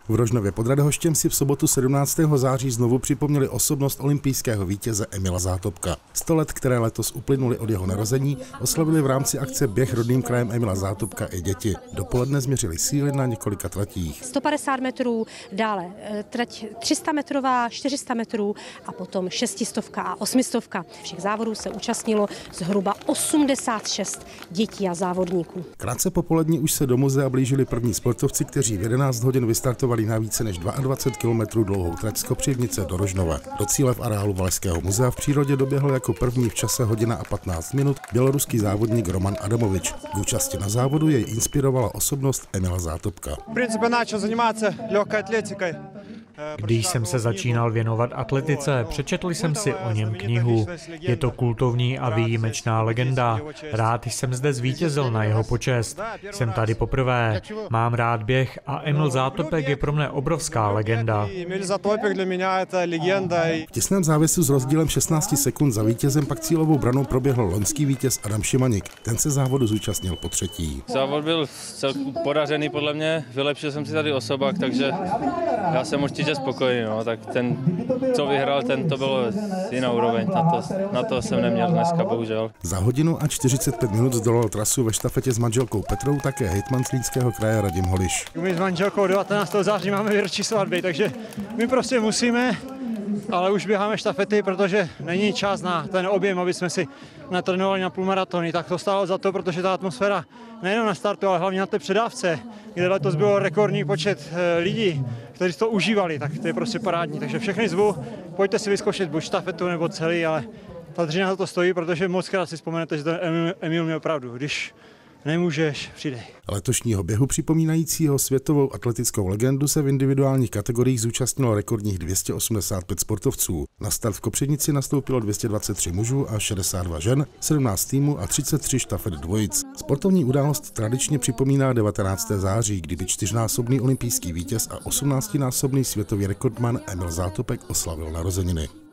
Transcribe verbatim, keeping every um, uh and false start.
V Rožnově pod Radhoštěm si v sobotu sedmnáctého září znovu připomněli osobnost olympijského vítěze Emila Zátopka. Sto let, které letos uplynuly od jeho narození, oslavili v rámci akce Běh rodným krajem Emila Zátopka i děti. Dopoledne změřili síly na několika tratích. sto padesát metrů, dále trať tři sta metrová, čtyři sta metrů a potom šestistovka a osmistovka. Všech závodů se účastnilo zhruba osmdesát šest dětí a závodníků. Krátce po poledni už se do muzea blížili první sportovci, kteří v jedenáct hodin vystartovali na více než dvacet dva kilometrů dlouhou trať z Kopřivnice do Rožnova. Do cíle v areálu Valašského muzea v přírodě doběhl jako první v čase hodina a patnáct minut běloruský závodník Roman Adamovič. K účasti na závodu jej inspirovala osobnost Emila Zátopka. V principu začal zajímat se lehkou atletikou. Když jsem se začínal věnovat atletice, přečetl jsem si o něm knihu. Je to kultovní a výjimečná legenda. Rád jsem zde zvítězil na jeho počest. Jsem tady poprvé. Mám rád běh a Emil Zátopek je pro mne obrovská legenda. V těsném závěsu s rozdílem šestnáct sekund za vítězem pak cílovou branou proběhl loňský vítěz Adam Šimanik. Ten se závodu zúčastnil po třetí. Závod byl celku podařený podle mě. Vylepšil jsem si tady osobák, takže já jsem určitě spokojený, no, tak ten, co vyhrál, ten to bylo jiná úroveň, na to, na to jsem neměl dneska, bohužel. Za hodinu a čtyřicet pět minut zdolal trasu ve štafetě s manželkou Petrou také hejtman Zlínského kraje Radim Holiš. My s manželkou devatenáctého září máme výročí svatby, takže my prostě musíme, ale už běháme štafety, protože není čas na ten objem, aby jsme si natrénovali na půlmaratony, tak to stálo za to, protože ta atmosféra nejenom na startu, ale hlavně na té předávce, kde letos bylo rekordní počet lidí, kteří to užívali, tak to je prostě parádní. Takže všechny zvu, pojďte si vyzkoušet buď štafetu nebo celý, ale ta dřina za to stojí, protože moc krát si vzpomenete, že ten Emil, Emil měl pravdu. Když nemůžeš, přidej. Letošního běhu připomínajícího světovou atletickou legendu se v individuálních kategoriích zúčastnilo rekordních dvě stě osmdesát pět sportovců. Na start v Kopřivnici nastoupilo dvě stě dvacet tři mužů a šedesát dva žen, sedmnáct týmů a třicet tři štafet dvojic. Sportovní událost tradičně připomíná devatenáctého září, kdy by čtyřnásobný olympijský vítěz a osmnáctinásobný světový rekordman Emil Zátopek oslavil narozeniny.